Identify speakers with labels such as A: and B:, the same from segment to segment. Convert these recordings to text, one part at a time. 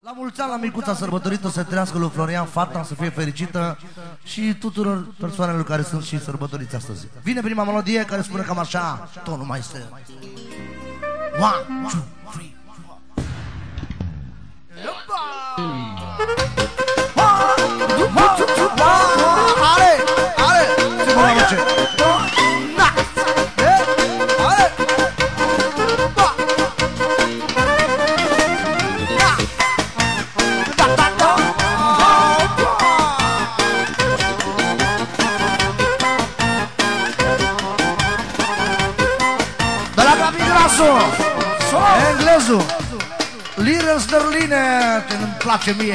A: La mulți ani la micuța sărbătorită, să trăiască lui Florian fata, să fie fericită și tuturor persoanelor care sunt și sărbătoriți astăzi. Vine prima melodie care spune cam așa, tonul mai este 1, 2, 3, 4. Ale, ale, ce mă face? Englezul lire sterline, ce nu-mi place mie.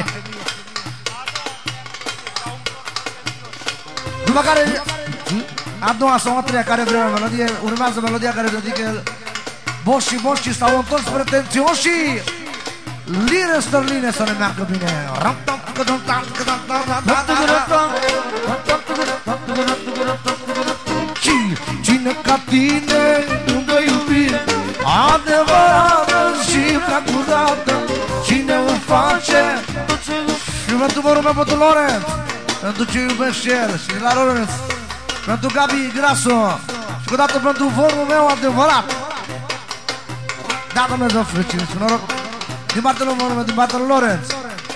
A: După care a doua sau a treia care vrea melodie, urmează melodia care dedică boșii s-au întors pretențioșii. Lire sterline să ne meargă bine. Cine ca tine nu mă iubire adevărată și prea curată, cine îl face? Și pentru vorul meu, pentru Lorenz, pentru ce iubește el și la Lorenz, pentru Gabi Graso și cu dată pentru vorul meu adevărat. Da, Dumnezeu fericire și noroc din partea lui vorul meu, din partea lui Lorenz.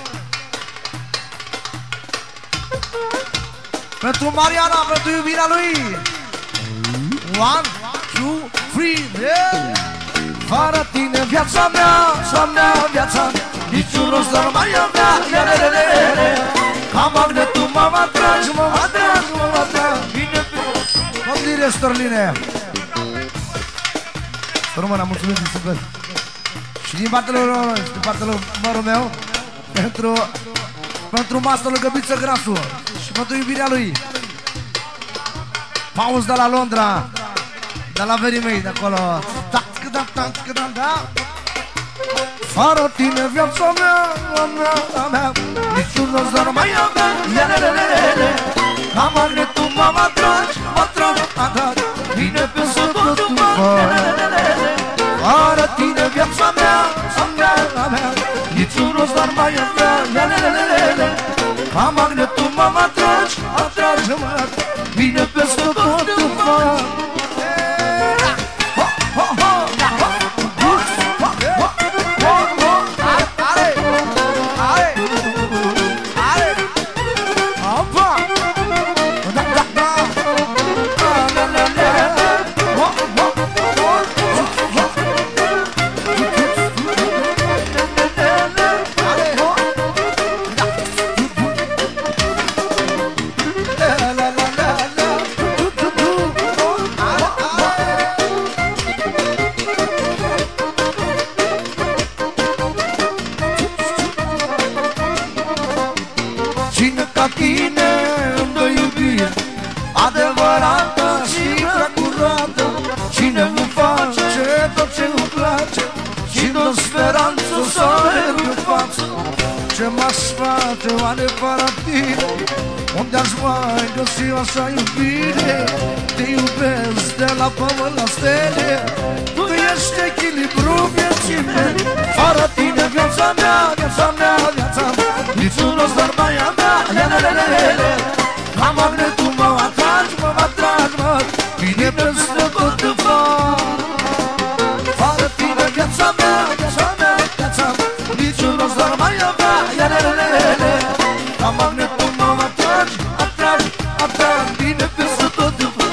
A: Pentru Mariana, pentru iubirea lui 1, 2, 3, yeah! Fără tine viața mea, viața mea, niciun rost n-ar mai avea. Ca magnetul mă atragi, mă atragi. Condire Sterline. Să rămână, mulțumim din suflet. Și din partea lui Lorenz, din partea lui mărul meu, pentru masă lui Găbiță Grasu și pentru iubirea lui Pauz de la Londra, de la verii mei de acolo. Da. Fără tine viața mea, niciun rost n-ar mai avea. Ca magnetul mă atragi, vine peste tot tu fără tine viața mea, niciun rost n-ar mai avea. Ca magnetul mă atragi, vine peste tot tu oare fără tine, unde-aș mai găsi așa iubire? Te iubesc de la pământ la stele, tu ești echilibru vieții mele. Fără tine viața mea, niciun rost n-ar mai avea. Ca magnetul mă atragi, vine peste tot în fac. Fără tine viața mea, niciun rost n-ar mai avea. Ca magnetul mă atragi, vine peste tot în fac.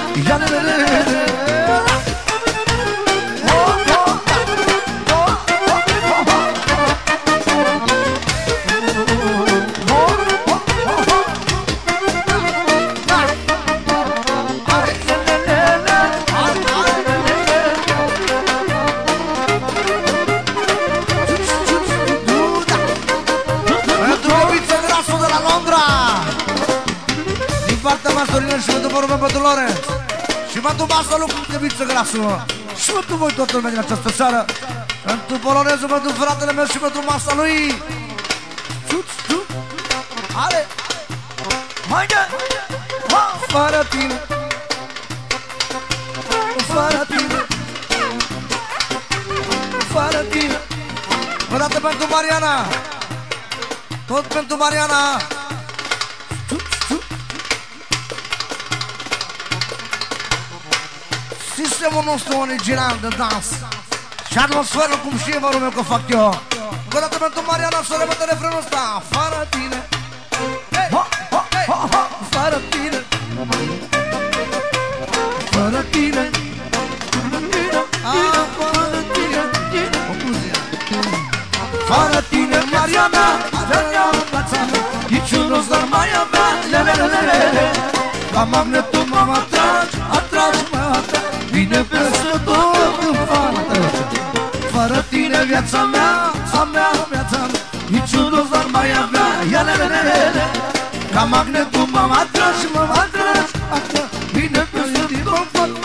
A: Și pentru vorul meu, pentru Lorenz și pentru masă lui Găbiță Grasu și pentru voi toată lumea din această seară, pentru polonezul, pentru fratele meu și pentru masa lui. Ale! Haide! Fără tine, fără tine, o dată pentru Mariana, Tot pentru Mariana. Sistemul nostru original de dans și atmosferă cum știe vărul meu că fac eu. Încă o dată pentru Mariana să repete refrenul ăsta. Fără tine, fără tine, fără tine, fără tine. Concluzia. Fără tine, Mariana, niciun rost n-ar mai avea. Ca magnetul mă atragi, atragi, mă atragi. Vine peste tot în fată. Fără tine viața mea, viața mea, niciun rost n-ar mai avea. Ca magnetul mă atragi, mă atragi, atragi. Vine peste tot în fată.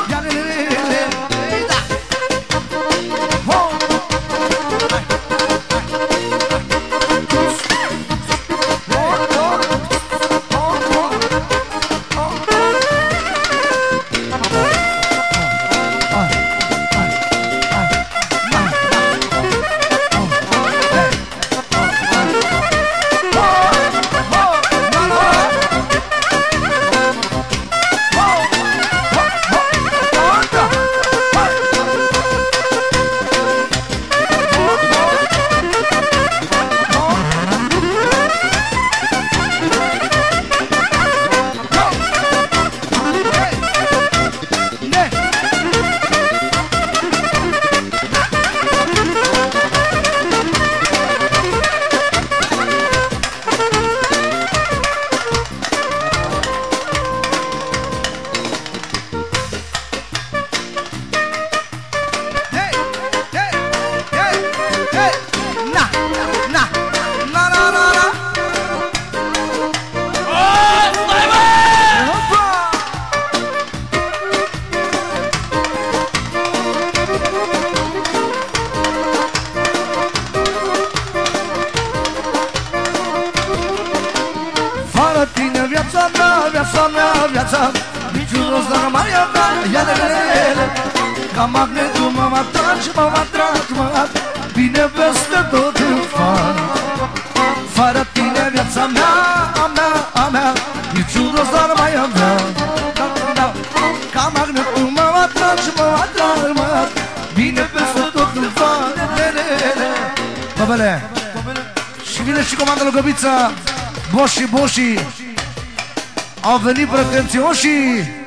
A: Niciun rost n-ar mai avea. Ca magnetul mă atragi, mă atragi, mă atragi. Vine peste tot în fără. Fără tine viața mea, a mea, a mea, niciun rost n-ar mai avea. Ca magnetul mă atragi, mă atragi, mă atragi. Vine peste tot în fără. Băbele, și vine și comanda lui Găbița. Boșii, boșii au venit pretențioșii.